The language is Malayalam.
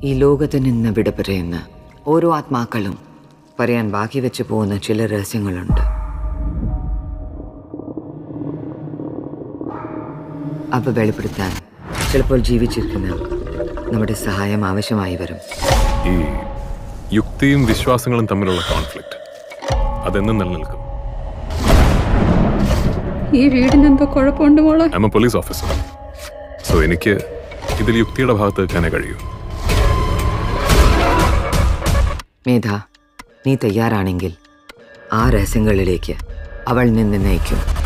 ഈ ലോകത്ത് നിന്ന് വിട പറയുന്ന ഓരോ ആത്മാക്കളും പറയാൻ ബാക്കി വെച്ച് പോകുന്ന ചില രഹസ്യങ്ങളുണ്ട്. അവ വെളിപ്പെടുത്താൻ ചിലപ്പോൾ ജീവിച്ചിരിക്കുന്ന നമ്മുടെ സഹായം ആവശ്യമായി വരും. ഈ യുക്തിയും വിശ്വാസങ്ങളും തമ്മിലുള്ള കോൺഫ്ലിക്റ്റ് അതെന്നും നിലനിൽക്കും. ഈ വീടിന് എന്തോ കുഴപ്പമുണ്ട് മോളെ. I am a police officer. So എനിക്ക് ഇതിൽ യുക്തിയുടെ ഭാഗത്ത് വെക്കാനേ കഴിയൂ. മേധ, നീ തയ്യാറാണെങ്കിൽ ആ രഹസ്യങ്ങളിലേക്ക് അവൾ നിന്ന് നയിക്കും.